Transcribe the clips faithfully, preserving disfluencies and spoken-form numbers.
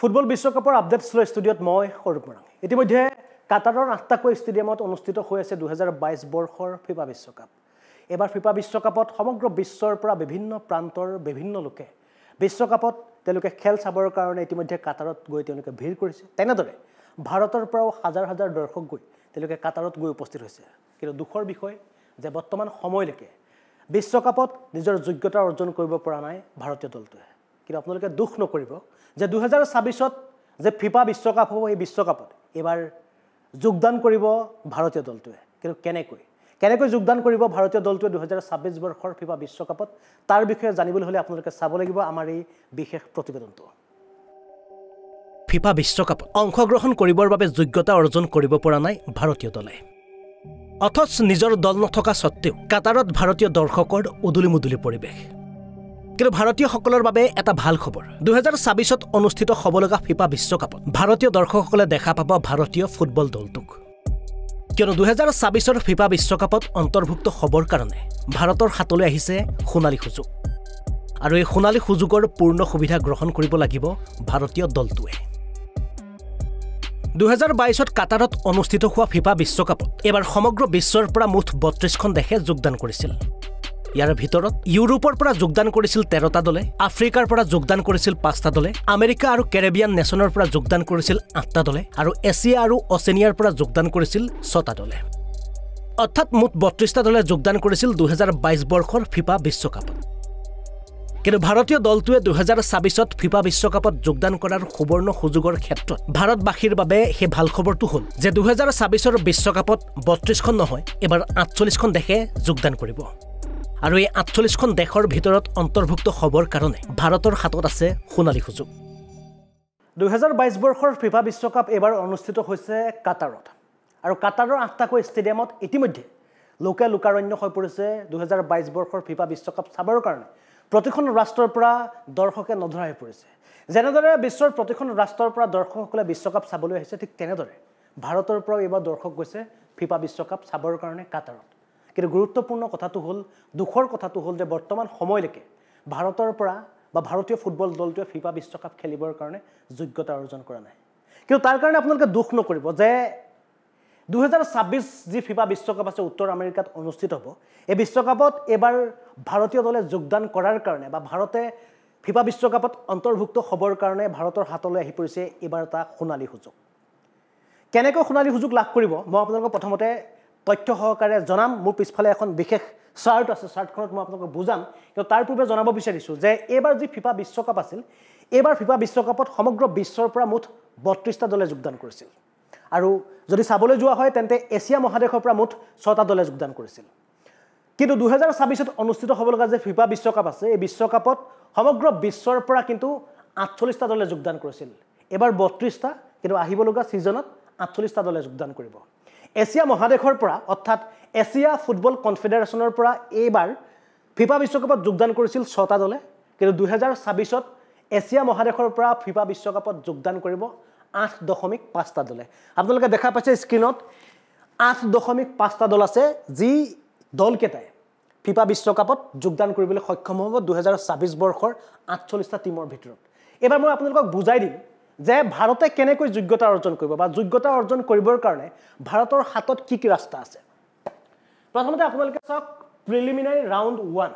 football বিশ্বকাপৰ updates লৈ ষ্টুডিঅ'ত মই সৌৰভ মৰাং ইতিমধ্যে কাটাৰৰ আঠটাকৈ ষ্টেডিয়ামত অনুষ্ঠিত হৈ আছে দুই হাজাৰ বাইছ বৰ্ষৰ ফিফা বিশ্বকাপ এবাৰ ফিফা বিশ্বকাপত সমগ্ৰ বিশ্বৰ পৰা বিভিন্ন প্ৰান্তৰ বিভিন্ন লোকে বিশ্বকাপত তেওঁলোকে খেল চাবৰ কাৰণে ইতিমধ্যে কাটাৰত গৈ তেওঁলোকে ভিৰ কৰিছে তেনেদৰে ভাৰতৰ পৰাও হাজাৰ হাজাৰ দৰ্শক গৈ তেওঁলোকে কাটাৰত গৈ উপস্থিত হৈছে কিন্তু দুখৰ বিষয় যে বৰ্তমান সময়লৈকে বিশ্বকাপত নিজৰ যোগ্যতা অৰ্জন কৰিব পৰা নাই ভাৰতীয় দলটোৱে কিন্তু আপোনালোকে দুখ নকৰিব যে দুই হাজাৰ ছাব্বিছত যে ফিফা বিশ্বকাপ হ'ব এই বিশ্বকাপত এবাৰ যোগদান কৰিব ভাৰতীয় দলটোৱে কিন্তু কেনেকৈ কেনেকৈ যোগদান কৰিব ভাৰতীয় দলটোৱে দুই হাজাৰ ছাব্বিছ বৰ্ষৰ ফিফা বিশ্বকাপত তাৰ বিষয়ে জানিবলৈ হ'লে আপোনালোকে চাব লাগিব আমাৰ এই বিশেষ প্ৰতিবেদনটো ফিফা বিশ্বকাপত অংশগ্ৰহণ কৰিবৰ বাবে যোগ্যতা অৰ্জন কৰিব পৰা নাই ভাৰতীয় দলে অথচ নিজৰ দল নথকা সত্ত্বেও কাটাৰত ভাৰতীয় দৰ্শকৰ উদুলি মুদুলি পৰিৱেশ কিন্তু ভাৰতীয়সকলৰ বাবে এটা ভাল খবৰ দুই হাজাৰ ছাব্বিছত অনুষ্ঠিত হ'ব লগা ফিফা বিশ্বকাপত ভাৰতীয় দৰ্শকসকলে দেখা পাব ভাৰতীয় ফুটবল দলটোক কিয়নো দুই হাজাৰ ছাব্বিছৰ ফিফা বিশ্বকাপত অন্তৰ্ভুক্ত হ'বৰ কাৰণে ভাৰতৰ হাতলৈ আহিছে সোণালী সুযোগ আৰু এই সোণালী সুযোগৰ পূৰ্ণ সুবিধা গ্ৰহণ কৰিব লাগিব ভাৰতীয় দলটোৱে দুই হাজাৰ বাইছত কাটাৰত অনুষ্ঠিত হোৱা ফিফা বিশ্বকাপত এবাৰ সমগ্ৰ বিশ্বৰ পৰা মুঠ বত্ৰিছখন দেশে যোগদান কৰিছিল ইয়াৰ ভিতৰত ইউৰোপৰ পৰা যোগদান কৰিছিল তেৰটা দলে আফ্ৰিকাৰ পৰা যোগদান কৰিছিল পাঁচটা দলে আমেৰিকা আৰু কেৰিবিয়ান নেশ্যনৰ পৰা যোগদান কৰিছিল আঠটা দলে আৰু এছিয়া আৰু অচেনিয়াৰ পৰা যোগদান কৰিছিল ছটা দলে অৰ্থাৎ মুঠ বত্ৰিছটা দলে যোগদান কৰিছিল দুই হাজাৰ বাইছ বৰ্ষৰ ফিফা বিশ্বকাপত কিন্তু ভাৰতীয় দলটোৱে দুই হাজাৰ ছাব্বিছত ফিফা বিশ্বকাপত যোগদান কৰাৰ সুবৰ্ণ সুযোগৰ ক্ষেত্ৰত ভাৰতবাসীৰ বাবে সেই ভাল খবৰটো হ'ল যে দুই হাজাৰ ছাব্বিছৰ বিশ্বকাপত বত্ৰিছখন নহয় এবাৰ আঠচল্লিছখন দেশে যোগদান কৰিব আৰু এই আঠচল্লিছখন দেশৰ ভিতৰত অন্তৰ্ভুক্ত হ'বৰ কাৰণে ভাৰতৰ হাতত আছে সোণালী সুযোগ দুই হাজাৰ বাইছ বৰ্ষৰ ফিফা বিশ্বকাপ এবাৰ অনুষ্ঠিত হৈছে কাটাৰত আৰু কাটাৰৰ আঠটাকৈ ষ্টেডিয়ামত ইতিমধ্যে লোকে লোকাৰণ্য হৈ পৰিছে দুই হাজাৰ বাইছ বৰ্ষৰ ফিফা বিশ্বকাপ চাবৰ কাৰণে প্ৰতিখন ৰাষ্ট্ৰৰ পৰা দৰ্শকে নধৰা হৈ পৰিছে যেনেদৰে বিশ্বৰ প্ৰতিখন ৰাষ্ট্ৰৰ পৰা দৰ্শকসকলে বিশ্বকাপ চাবলৈ আহিছে ঠিক তেনেদৰে ভাৰতৰ পৰাও এইবাৰ দৰ্শক গৈছে ফিফা বিশ্বকাপ চাবৰ কাৰণে কাটাৰত কিন্তু গুৰুত্বপূৰ্ণ কথাটো হ'ল দুখৰ কথাটো হ'ল যে বৰ্তমান সময়লৈকে ভাৰতৰ পৰা বা ভাৰতীয় ফুটবল দলটোৱে ফিফা বিশ্বকাপ খেলিবৰ কাৰণে যোগ্যতা অৰ্জন কৰা নাই কিন্তু তাৰ কাৰণে আপোনালোকে দুখ নকৰিব যে দুই হাজাৰ ছাব্বিছ যি ফিফা বিশ্বকাপ আছে উত্তৰ আমেৰিকাত অনুষ্ঠিত হ'ব এই বিশ্বকাপত এবাৰ ভাৰতীয় দলে যোগদান কৰাৰ কাৰণে বা ভাৰতে ফিফা বিশ্বকাপত অন্তৰ্ভুক্ত হ'বৰ কাৰণে ভাৰতৰ হাতলৈ আহি পৰিছে এইবাৰ এটা সোণালী সুযোগ কেনেকৈ সোণালী সুযোগ লাভ কৰিব মই আপোনালোকক প্ৰথমতে তথ্য সহকাৰে জনাম মোৰ পিছফালে এখন বিশেষ চাৰ্ট আছে চাৰ্টখনত মই আপোনালোকক বুজাম কিন্তু তাৰ পূৰ্বে জনাব বিচাৰিছোঁ যে এইবাৰ যি ফিফা বিশ্বকাপ আছিল এইবাৰ ফিফা বিশ্বকাপত সমগ্ৰ বিশ্বৰ পৰা মুঠ বত্ৰিছটা দলে যোগদান কৰিছিল আৰু যদি চাবলৈ যোৱা হয় তেন্তে এছিয়া মহাদেশৰ পৰা মুঠ ছটা দলে যোগদান কৰিছিল কিন্তু দুই হাজাৰ ছাব্বিছত অনুষ্ঠিত হ'ব লগা যে ফিফা বিশ্বকাপ আছে এই বিশ্বকাপত সমগ্ৰ বিশ্বৰ পৰা কিন্তু আঠচল্লিছটা দলে যোগদান কৰিছিল এবাৰ বত্ৰিছটা কিন্তু আহিব লগা ছিজনত আঠচল্লিছটা দলে যোগদান কৰিব এছিয়া মহাদেশৰ পৰা অৰ্থাৎ এছিয়া ফুটবল কনফেডাৰেশ্যনৰ পৰা এইবাৰ ফিফা বিশ্বকাপত যোগদান কৰিছিল ছটা দলে কিন্তু দুই হাজাৰ ছাব্বিছত এছিয়া মহাদেশৰ পৰা ফিফা বিশ্বকাপত যোগদান কৰিব আঠ দশমিক পাঁচটা দলে আপোনালোকে দেখা পাইছে স্ক্ৰীনত আঠ দশমিক পাঁচটা দল আছে যি দলকেইটাই ফিফা বিশ্বকাপত যোগদান কৰিবলৈ সক্ষম হ'ব দুই হাজাৰ ছাব্বিছ বৰ্ষৰ আঠচল্লিছটা টীমৰ ভিতৰত এইবাৰ মই আপোনালোকক বুজাই দিম যে ভাৰতে কেনেকৈ যোগ্যতা অৰ্জন কৰিব বা যোগ্যতা অৰ্জন কৰিবৰ কাৰণে ভাৰতৰ হাতত কি কি ৰাস্তা আছে প্ৰথমতে আপোনালোকে চাওক preliminary round one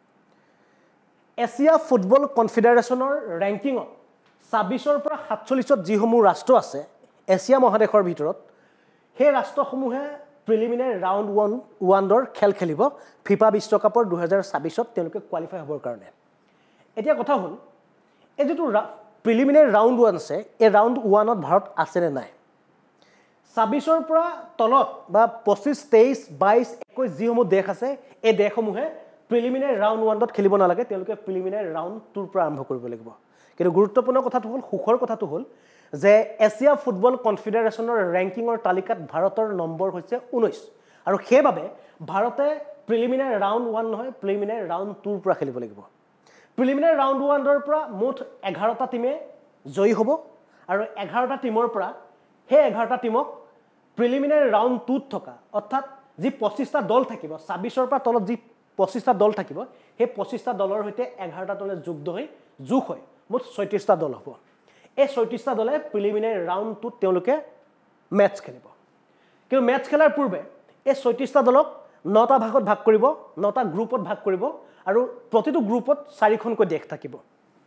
Asia football কনফেডাৰেশ্যনৰ ৰেংকিঙত ছাব্বিছৰ পৰা সাতচল্লিছত যিসমূহ ৰাষ্ট্ৰ আছে এছিয়া মহাদেশৰ ভিতৰত সেই ৰাষ্ট্ৰসমূহে প্ৰিলিমিনাৰী ৰাউণ্ড ওৱান ওৱানৰ খেল খেলিব ফিফা বিশ্বকাপৰ দুই হাজাৰ ছাব্বিছত তেওঁলোকে কোৱালিফাই হ'বৰ কাৰণে এতিয়া কথা হ'ল এই যিটো প্ৰিলিমিনাৰী ৰাউণ্ড ওৱান আছে এই ৰাউণ্ড ওৱানত ভাৰত আছেনে নাই ছাব্বিছৰ পৰা তলত বা পঁচিছ তেইছ বাইছ একৈছ যিসমূহ দেশ আছে এই দেশসমূহে প্ৰিলিমিনাৰী ৰাউণ্ড ওৱানত খেলিব নালাগে তেওঁলোকে প্ৰিলিমিনাৰী ৰাউণ্ড টুৰ পৰা আৰম্ভ কৰিব লাগিব কিন্তু গুৰুত্বপূৰ্ণ কথাটো হ'ল সুখৰ কথাটো হ'ল যে এছিয়া ফুটবল কনফেডাৰেশ্যনৰ ৰেংকিঙৰ তালিকাত ভাৰতৰ নম্বৰ হৈছে ঊনৈছ আৰু সেইবাবে ভাৰতে প্ৰিলিমিনাৰী ৰাউণ্ড ওৱান নহয় প্ৰিলিমিনাৰী ৰাউণ্ড টুৰ পৰা খেলিব লাগিব প্ৰিলিমিনাৰী ৰাউণ্ড ওৱানৰ পৰা মুঠ এঘাৰটা টীমে জয়ী হ'ব আৰু এঘাৰটা টীমৰ পৰা সেই এঘাৰটা টীমক প্ৰিলিমিনাৰী ৰাউণ্ড টুত থকা অৰ্থাৎ যি পঁচিছটা দল থাকিব ছাব্বিছৰ পৰা তলত যি পঁচিছটা দল থাকিব সেই পঁচিছটা দলৰ সৈতে এঘাৰটা দলে যুক্ত হৈ যোগ হৈ মুঠ ছয়ত্ৰিছটা দল হ'ব এই ছয়ত্ৰিশটা দলে প্ৰিলিমিনাৰী ৰাউণ্ডটোত তেওঁলোকে মেটচ খেলিব কিন্তু মেটচ খেলাৰ পূৰ্বে এই ছয়ত্ৰিশটা দলক নটা ভাগত ভাগ কৰিব নটা গ্ৰুপত ভাগ কৰিব আৰু প্ৰতিটো গ্ৰুপত চাৰিখনকৈ দেশ থাকিব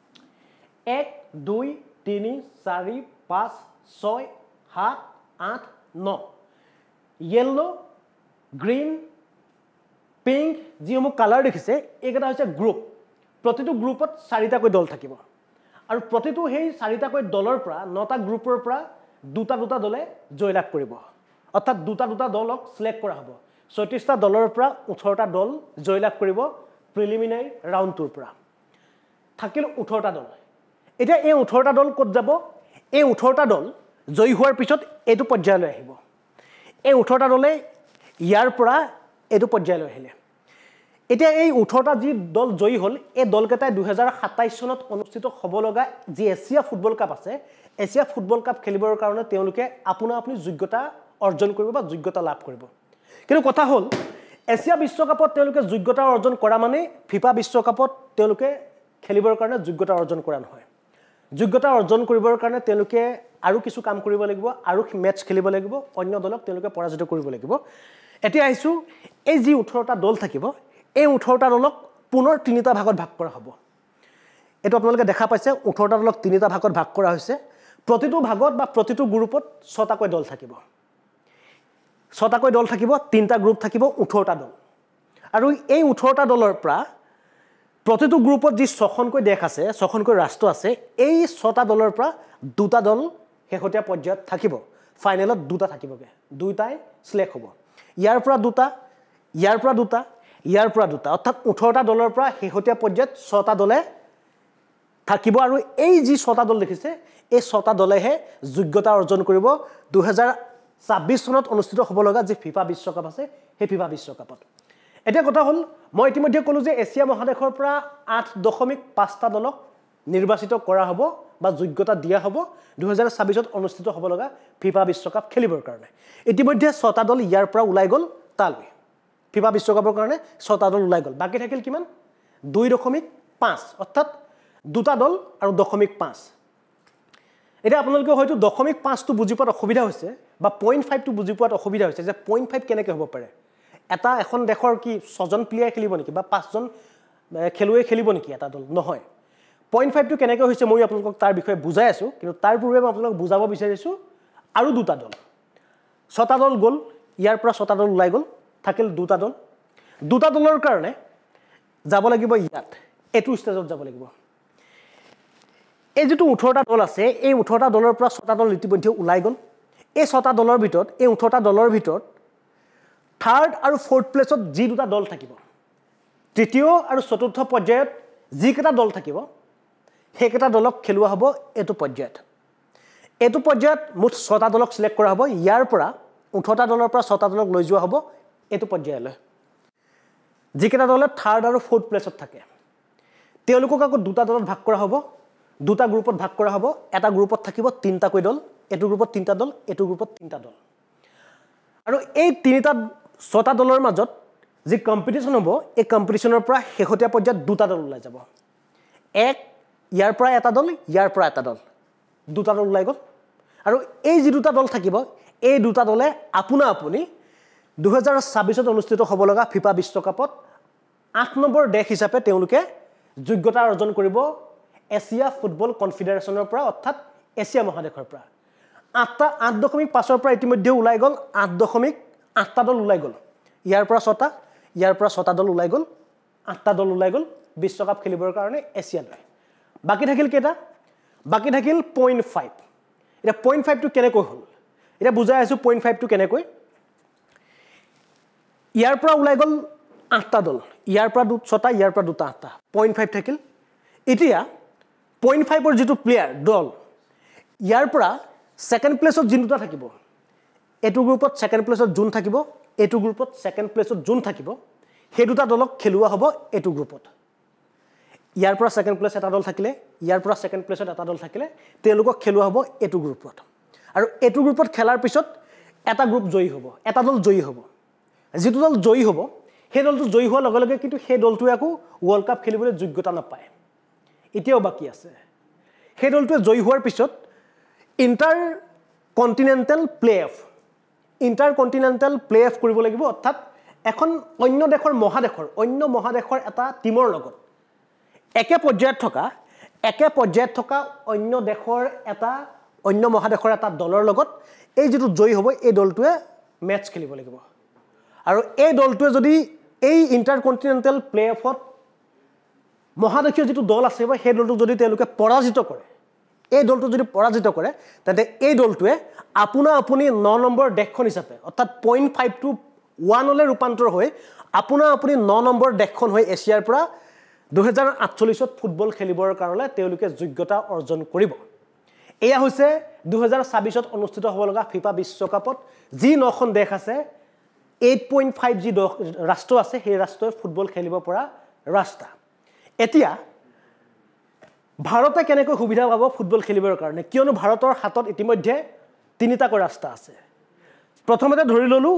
এক দুই তিনি চাৰি পাঁচ ছয় সাত আঠ ন য়েল্লো গ্ৰীণ পিংক যিসমূহ কালাৰ দেখিছে এইকেইটা হৈছে গ্ৰুপ প্ৰতিটো গ্ৰুপত চাৰিটাকৈ দল থাকিব আৰু প্ৰতিটো সেই চাৰিটাকৈ দলৰ পৰা নটা গ্ৰুপৰ পৰা দুটা দুটা দলে জয়লাভ কৰিব অৰ্থাৎ দুটা দুটা দলক সিলেক্ট কৰা হ'ব ছয়ত্ৰিশটা দলৰ পৰা ওঠৰটা দল জয়লাভ কৰিব প্ৰিলিমিনাৰী ৰাউণ্ডটোৰ পৰা থাকিল ওঠৰটা দল এতিয়া এই ওঠৰটা দল ক'ত যাব এই ওঠৰটা দল জয়ী হোৱাৰ পিছত এইটো পৰ্যায়লৈ আহিব এই ওঠৰটা দলে ইয়াৰ পৰা এইটো পৰ্যায়লৈ আহিলে এতিয়া এই ওঠৰটা যি দল জয়ী হ'ল এই দলকেইটাই দুহেজাৰ সাতাইছ চনত অনুষ্ঠিত হ'ব লগা যি এছিয়া ফুটবল কাপ আছে এছিয়া ফুটবল কাপ খেলিবৰ কাৰণে তেওঁলোকে আপোনা আপুনি যোগ্যতা অৰ্জন কৰিব বা যোগ্যতা লাভ কৰিব কিন্তু কথা হ'ল এছিয়া বিশ্বকাপত তেওঁলোকে যোগ্যতা অৰ্জন কৰা মানে ফিফা বিশ্বকাপত তেওঁলোকে খেলিবৰ কাৰণে যোগ্যতা অৰ্জন কৰা নহয় যোগ্যতা অৰ্জন কৰিবৰ কাৰণে তেওঁলোকে আৰু কিছু কাম কৰিব লাগিব আৰু মেটচ খেলিব লাগিব অন্য দলক তেওঁলোকে পৰাজিত কৰিব লাগিব এতিয়া আহিছো এই যি ওঠৰটা দল থাকিব এই ওঠৰটা দলক পুনৰ তিনিটা ভাগত ভাগ কৰা হ'ব এটো আপোনালোকে দেখা পাইছে ওঠৰটা দলক তিনিটা ভাগত ভাগ কৰা হৈছে প্ৰতিটো ভাগত বা প্ৰতিটো গ্ৰুপত ছটাকৈ দল থাকিব ছটাকৈ দল থাকিব তিনিটা গ্ৰুপ থাকিব ওঠৰটা দল আৰু এই ওঠৰটা দলৰ পৰা প্ৰতিটো গ্ৰুপত যি ছখনকৈ দেশ আছে ছখনকৈ ৰাষ্ট্ৰ আছে এই ছটা দলৰ পৰা দুটা দল শেহতীয়া পৰ্যায়ত থাকিব ফাইনেলত দুটা থাকিবগে দুইটাই সিলেক্ট হ'ব ইয়াৰ পৰা দুটা ইয়াৰ পৰা দুটা ইয়াৰ পৰা দুটা অৰ্থাৎ ওঠৰটা দলৰ পৰা শেহতীয়া পৰ্যায়ত ছটা দলে থাকিব আৰু এই যি ছটা দল দেখিছে এই ছটা দলেহে যোগ্যতা অৰ্জন কৰিব দুহেজাৰ ছাব্বিছ চনত অনুষ্ঠিত হ'ব লগা যি ফিফা বিশ্বকাপ আছে সেই ফিফা বিশ্বকাপত এতিয়া কথা হ'ল মই ইতিমধ্যে ক'লো যে এছিয়া মহাদেশৰ পৰা আঠ দশমিক পাঁচটা দলক নিৰ্বাচিত কৰা হ'ব বা যোগ্যতা দিয়া হ'ব দুহেজাৰ ছাব্বিছত অনুষ্ঠিত হ'ব লগা ফিফা বিশ্বকাপ খেলিবৰ কাৰণে ইতিমধ্যে ছটা দল ইয়াৰ পৰা ওলাই গ'ল তালৈ ফিফা বিশ্বকাপৰ কাৰণে ছটা দল ওলাই গ'ল বাকি থাকিল কিমান দুই দশমিক পাঁচ অৰ্থাৎ দুটা দল আৰু দশমিক পাঁচ এটা আপোনালোকে হয়তো দশমিক পাঁচটো বুজি পোৱাত অসুবিধা হৈছে বা পইণ্ট ফাইভটো বুজি পোৱাত অসুবিধা হৈছে যে পইণ্ট ফাইভ কেনেকৈ হ'ব পাৰে এটা এখন দেশৰ কি ছজন প্লেয়াৰ খেলিব নেকি বা পাঁচজন খেলুৱৈ খেলিব নেকি এটা দল নহয় পইণ্ট ফাইভটো কেনেকৈ হৈছে মই আপোনালোকক তাৰ বিষয়ে বুজাই আছোঁ কিন্তু তাৰ পূৰ্বে মই আপোনালোকক বুজাব বিচাৰিছোঁ আৰু দুটা দল ছটা দল গ'ল ইয়াৰ পৰা ছটা দল ওলাই গ'ল থাকিল দুটা দল দুটা দলৰ কাৰণে যাব লাগিব ইয়াত এইটো ষ্টেজত যাব লাগিব এই যেটো ওঠৰটা দল আছে এই ওঠৰটা দলৰ পৰা ছটা দল ইতিমধ্যে ওলাই গ'ল এই ছটা দলৰ ভিতৰত এই ওঠৰটা দলৰ ভিতৰত থাৰ্ড আৰু ফৰ্থ প্লেছত যি দুটা দল থাকিব তৃতীয় আৰু চতুৰ্থ পৰ্যায়ত যিকেইটা দল থাকিব সেইকেইটা দলক খেলুৱা হ'ব এইটো পৰ্যায়ত এইটো পৰ্যায়ত মুঠ ছটা দলক সিলেক্ট কৰা হ'ব ইয়াৰ পৰা ওঠৰটা দলৰ পৰা ছটা দলক লৈ যোৱা হ'ব এইটো পৰ্যায়লৈ যিকেইটা দলে থাৰ্ড আৰু ফৰ্থ প্লেছত থাকে তেওঁলোকক আকৌ দুটা দলত ভাগ কৰা হ'ব দুটা গ্ৰুপত ভাগ কৰা হ'ব এটা গ্ৰুপত থাকিব তিনিটাকৈ দল এইটো গ্ৰুপত তিনিটা দল এইটো গ্ৰুপত তিনিটা দল আৰু এই তিনিটা ছটা দলৰ মাজত যি কম্পিটিশ্যন হ'ব এই কম্পিটিশ্যনৰ পৰা শেহতীয়া পৰ্যায়ত দুটা দল ওলাই যাব এক ইয়াৰ পৰা এটা দল ইয়াৰ পৰা এটা দল দুটা দল ওলাই গ'ল আৰু এই যি দুটা দল থাকিব এই দুটা দলে আপোনা আপুনি দুহেজাৰ ছাব্বিছত অনুষ্ঠিত হ'ব লগা ফিফা বিশ্বকাপত আঠ নম্বৰ দেশ হিচাপে তেওঁলোকে যোগ্যতা অৰ্জন কৰিব এছিয়া ফুটবল কনফেডাৰেশ্যনৰ পৰা অৰ্থাৎ এছিয়া মহাদেশৰ পৰা আঠটা আঠ দশমিক পাঁচৰ পৰা ইতিমধ্যে ওলাই গ'ল আঠ দশমিক আঠটা দল ওলাই গ'ল ইয়াৰ পৰা ছটা ইয়াৰ পৰা ছটা দল ওলাই গ'ল আঠটা দল ওলাই গ'ল বিশ্বকাপ খেলিবৰ কাৰণে এছিয়ালৈ বাকি থাকিল কেইটা বাকি থাকিল পইণ্ট ফাইভ এটা পইণ্ট ফাইভটো কেনেকৈ হ'ল এটা বুজাই আছোঁ পইণ্ট ফাইভটো কেনেকৈ ইয়াৰ পৰা ওলাই গ'ল আঠটা দল ইয়াৰ পৰা ছটা ইয়াৰ পৰা দুটা আঠটা পইণ্ট ফাইভ থাকিল এতিয়া পইণ্ট ফাইভৰ যিটো প্লেয়াৰ দল ইয়াৰ পৰা ছেকেণ্ড প্লেছত যি দুটা থাকিব এইটো গ্ৰুপত ছেকেণ্ড প্লেছত যোন থাকিব এইটো গ্ৰুপত ছেকেণ্ড প্লেছত যোন থাকিব সেই দুটা দলক খেলুৱা হ'ব এইটো গ্ৰুপত ইয়াৰ পৰা ছেকেণ্ড প্লেছ এটা দল থাকিলে ইয়াৰ পৰা ছেকেণ্ড প্লেছত এটা দল থাকিলে তেওঁলোকক খেলুৱা হ'ব এইটো গ্ৰুপত আৰু এইটো গ্ৰুপত খেলাৰ পিছত এটা গ্ৰুপ জয়ী হ'ব এটা দল জয়ী হ'ব যিটো দল জয়ী হ'ব সেই দলটো জয়ী হোৱাৰ লগে লগে কিন্তু সেই দলটোৱে আকৌ ৱৰ্ল্ড কাপ খেলিবলৈ যোগ্যতা নাপায় এতিয়াও বাকী আছে সেই দলটোৱে জয়ী হোৱাৰ পিছত intercontinental play off intercontinental play off কৰিব লাগিব অৰ্থাৎ এখন অন্য দেশৰ মহাদেশৰ অন্য মহাদেশৰ এটা টিমৰ লগত একে পৰ্যায়ত থকা একে পৰ্যায়ত থকা অন্য দেশৰ এটা অন্য মহাদেশৰ এটা দলৰ লগত এই যেটো জয়ী হ'ব এই দলটোৱে ম্যাচ খেলিব লাগিব আৰু এই দলটোৱে যদি এই ইণ্টাৰ কণ্টিনেণ্টেল প্লে অফত মহাদেশীয় যেটো দল আছে বা সেই দলটো যদি তেওঁলোকে পৰাজিত কৰে এই দলটো যদি পৰাজিত কৰে তেন্তে এই দলটোৱে আপোনা আপুনি ন নম্বৰ দেশখন হিচাপে অৰ্থাৎ zero point five to one লৈ ৰূপান্তৰ হৈ আপোনা আপুনি ন নম্বৰ দেশখন হৈ এছিয়াৰ পৰা two thousand eighty-eight ত ফুটবল খেলিবৰ কাৰণে তেওঁলোকে যোগ্যতা অৰ্জন কৰিব এয়া হৈছে two thousand twenty-six ত অনুষ্ঠিত হ'ব লগা ফিফা বিশ্বকাপত যি নখন দেশ আছে eight point five যি ৰাষ্ট্ৰ আছে সেই ৰাষ্ট্ৰই ফুটবল খেলিব পৰা ৰাস্তা এতিয়া ভাৰতে কেনেকৈ সুবিধা পাব ফুটবল খেলিবৰ কাৰণে কিয়নো ভাৰতৰ হাতত ইতিমধ্যে তিনিটা কৈ ৰাস্তা আছে প্ৰথমতে ধৰি ললো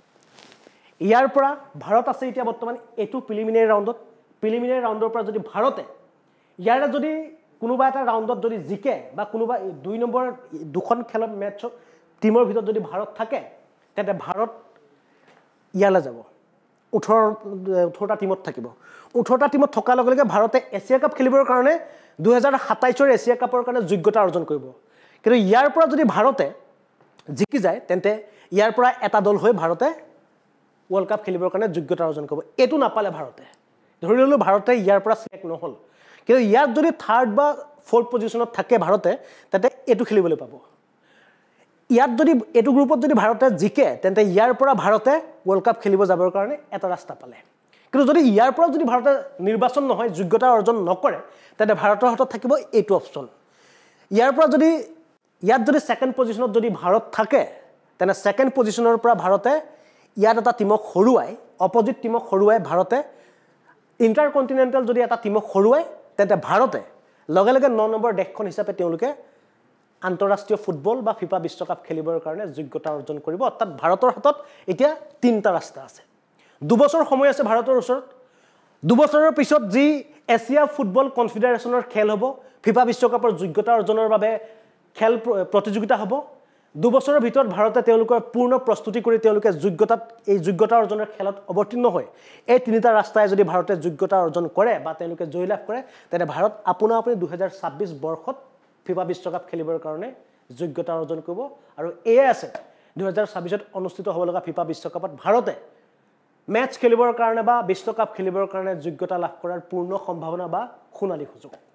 ইয়াৰ পৰা ভাৰত আছে এতিয়া বৰ্তমান এটো প্ৰিলিমিনাৰী ৰাউণ্ডত প্ৰিলিমিনাৰী ৰাউণ্ডৰ পৰা যদি ভাৰতে ইয়াৰে যদি কোনোবা এটা ৰাউণ্ডত যদি জিকে বা কোনোবা দুই নম্বৰ দুখন খেলৰ মেচ টিমৰ ভিতৰত যদি ভাৰত থাকে তেতে ভাৰত ইয়ালে যাব eighteen টা টিমত থাকিব eighteen টা টিমত থকা লগে লগে ভাৰতে এছিয়া কাপ খেলিবৰ কাৰণে two thousand twenty-seven ৰ এছিয়া কাপৰ কাৰণে যোগ্যতা অৰ্জন কৰিব কিন্তু ইয়াৰ পৰা যদি ভাৰতে জিকি যায় তেন্তে ইয়াৰ পৰা এটা দল হৈ ভাৰতে ওয়াৰ্ল্ড কাপ খেলিবৰ কাৰণে যোগ্যতা অৰ্জন কৰিব এটো নাপালে ভাৰতে ধৰি ললো ভাৰতে ইয়াৰ পৰা সিলেক্ট নহল কিন্তু ইয়াত যদি থাৰ্ড বা ফৰ্থ পজিশনত থাকে ভাৰতে তেতে এটো খেলিবলৈ পাব ইয়াত যদি এটো গ্ৰুপত যদি ভাৰতে জিকে তেন্তে ইয়াৰ পৰা ভাৰতে ওয়াৰ্ল্ড কাপ খেলিব যাবৰ কাৰণে এটা ৰাস্তা পালে কিন্তু যদি ইয়াৰ পৰা যদি ভাৰতে নিৰ্বাচন নহয় যোগ্যতা অৰ্জন নকৰে তেতে ভাৰতৰ হাতত থাকিব এইটো অপচন ইয়াৰ পৰা যদি ইয়াত যদি সেকেন্ড পজিশনত যদি ভাৰত থাকে তেনে সেকেন্ড পজিশনৰ পৰা ভাৰতে ইয়াত এটা টিমক হৰুৱাই অপোজিট টিমক হৰুৱাই ভাৰতে ইণ্টাৰ কণ্টিনেণ্টেল যদি এটা টিমক হৰুৱাই তেতে ভাৰতে লগে লগে ন নম্বৰ দেশখন হিচাপে তেওঁলোকে আন্তঃৰাষ্ট্ৰীয় ফুটবল বা ফিফা বিশ্বকাপ খেলিবৰ কাৰণে যোগ্যতা অৰ্জন কৰিব অৰ্থাৎ ভাৰতৰ হাতত এতিয়া তিনটা ৰাস্তা আছে দুবছৰ সময় আছে ভাৰতৰ ওচৰত দুবছৰৰ পিছত যি এছিয়া ফুটবল কনফেডাৰেচনৰ খেল হ'ব ফিফা বিশ্বকাপৰ যোগ্যতা অৰ্জনৰ বাবে খেল প্ৰতিযোগিতা হ'ব দুবছৰৰ ভিতৰত ভাৰতে তেওঁলোকৰ পূৰ্ণ প্ৰস্তুতি কৰি তেওঁলোকে যোগ্যতাত এই যোগ্যতা অৰ্জনৰ খেলত অৱতীৰ্ণ হয় এই তিনিটা ৰাস্তাই যদি ভাৰতে যোগ্যতা অৰ্জন কৰে বা তেওঁলোকে জয়লাভ কৰে তেনে ভাৰত আপোনা আপুনি two thousand twenty-six বৰ্ষত ফিফা বিশ্বকাপ খেলিবৰ কাৰণে যোগ্যতা অৰ্জন কৰিব আৰু এয়ে আছে two thousand twenty-six ত অনুষ্ঠিত হ'ব লগা ফিফা বিশ্বকাপত ভাৰতে ম্যাচ খেলিবৰ কাৰণে বা বিশ্বকাপ খেলিবৰ কাৰণে যোগ্যতা লাভ কৰাৰ পূৰ্ণ সম্ভাৱনা বা খুনালি সুযোগ